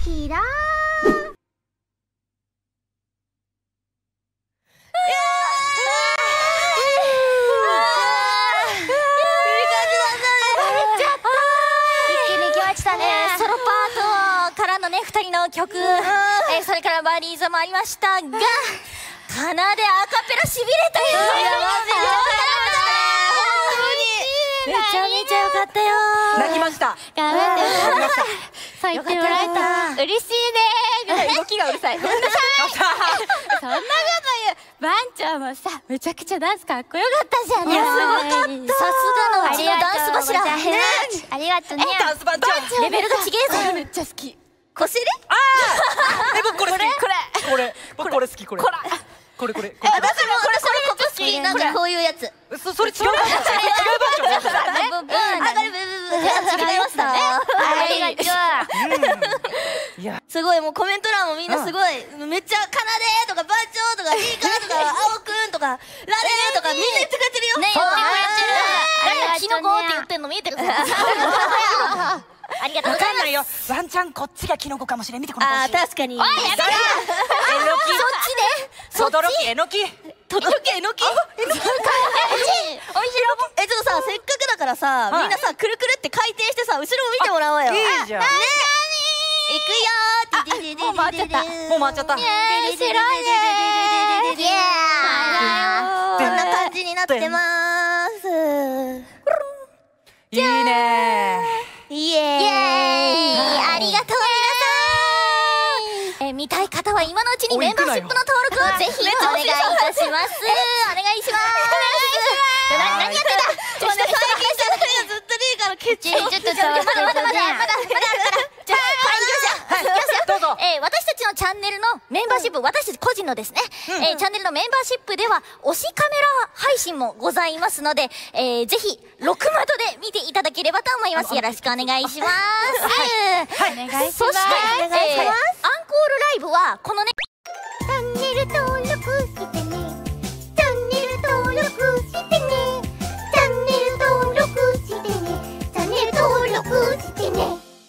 キラー。 ソロパートからのね2人の曲、それからバリーズもありましたが、かなでアカペラしびれたよ。めちゃめちゃよかったよ。 泣きました。 頑張ってそう言ってもらえた。嬉しいね。 動きがうるさい。 そんなこと言う。バンちゃんもさ、めちゃくちゃダンスかっこよかったじゃん。 いや、すごかった。さすがのうちのダンス柱。 ありがとうね。 ダンスバンちゃん。 レベルがちげえぞ。 めっちゃ好き。 こしり？ ああ。僕これ好き。僕これ好き。これ。これ。 私もこれここ好き。なんかこういうやつ。 それ違うバージョン。違うバージョン。 上がる部分違いましたね。 ありがとう。 いや、 すごいもうコメント欄もみんなすごいめっちゃかなでとか番長とかリーカーとか青くんとかラレとかみんな言ってくれてるよ。ねえ、誰がキノコって言ってんの見えてる。ありがとうございます。 わかんないよ。ワンチャンこっちがキノコかもしれん。見てこの帽子。 ああ、確かに。 えのき。 そっちね。 とどろきえのき。 とどろきえのき。おいしい。ちょっとさ、せっかくだからさ、みんなさ、くるくるって回転してさ、後ろも見てもらおうよ。 いいじゃん。 いくよー。 もう回っちゃった。 もう回っちゃった。 白いね。 イエーイ。こんな感じになってまーす。 いいねー。イエーイ。ありがとう皆さん。見たい方は今のうちにメンバーシップの登録をぜひお願いいたします。お願いします。何やってた。最近さ、ずっとリーガーのケチ。ちょっとまだ。じゃあ、 どうぞ。 私たちのチャンネルのメンバーシップ、私たち個人のですね、チャンネルのメンバーシップでは推しカメラ配信もございますので、ぜひ6窓で見ていただければと思います。よろしくお願いします。 お願いします。 そしてアンコールライブはこのね